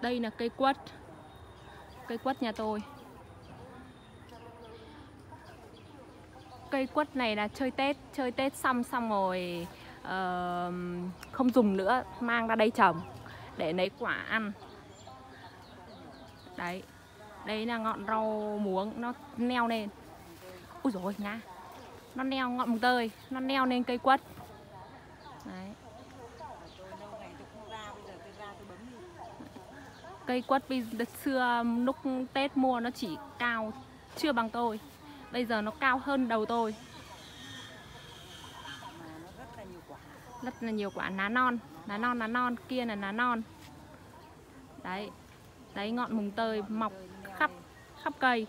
Đây là cây quất. Cây quất nhà tôi. Cây quất này là chơi Tết xong rồi không dùng nữa, mang ra đây trồng để lấy quả ăn. Đấy, đây là ngọn rau muống nó neo lên. Ui dồi nha, nó neo ngọn mùng tơi, nó neo lên cây quất. Đấy. Cây quất xưa lúc Tết mua nó chỉ cao chưa bằng tôi, bây giờ nó cao hơn đầu tôi. Rất là nhiều quả, lá non, kia là lá non. Đấy, đấy ngọn mùng tơi mọc khắp cây.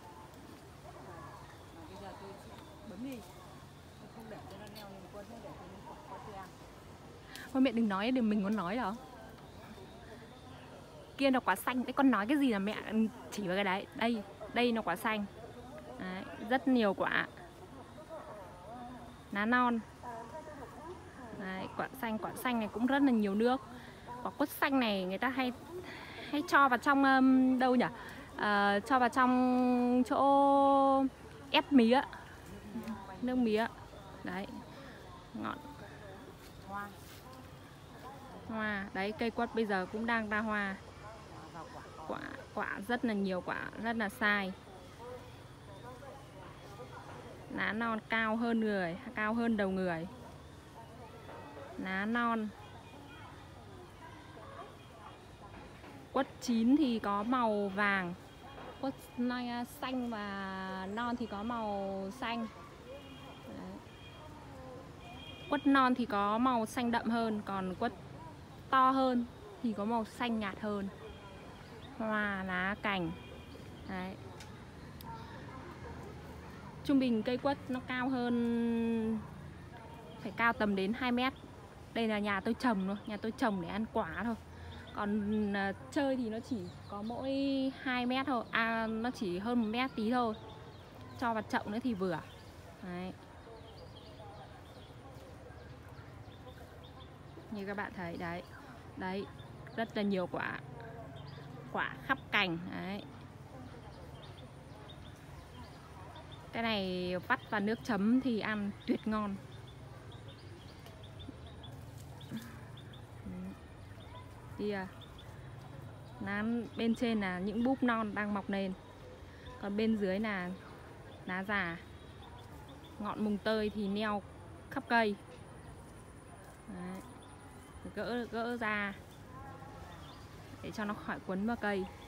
Thôi mẹ đừng nói, mình muốn nói đâu. Kia là quả xanh, cái con nói cái gì là mẹ chỉ vào cái đấy. Đây là quả xanh. Đấy, rất nhiều quả. Lá non. Đấy, quả xanh này cũng rất là nhiều nước. Quả quất xanh này người ta hay cho vào trong đâu nhỉ? Cho vào trong chỗ ép mía, nước mía. Đấy, ngọn hoa. Đấy, cây quất bây giờ cũng đang ra hoa. Quả rất là nhiều quả, rất là sai. Lá non cao hơn người, cao hơn đầu người. Lá non. Quất chín thì có màu vàng, quất xanh và non thì có màu xanh. Đấy. Quất non thì có màu xanh đậm hơn, còn quất to hơn thì có màu xanh nhạt hơn. Hoa, lá, cành. Đấy. Trung bình cây quất nó cao hơn, phải cao tầm đến 2 mét. Đây là nhà tôi trồng thôi, nhà tôi trồng để ăn quả thôi. Còn chơi thì nó chỉ có mỗi 2 mét thôi, nó chỉ hơn 1 mét tí thôi. Cho vào chậu nữa thì vừa. Đấy. Như các bạn thấy đấy. Đấy, rất là nhiều quả. Quả khắp cành. Đấy. Cái này vắt vào nước chấm thì ăn tuyệt ngon. Kìa. Bên trên là những búp non đang mọc lên, còn bên dưới là lá già. Ngọn mùng tơi thì neo khắp cây. Đấy. Gỡ ra để cho nó khỏi quấn vào cây.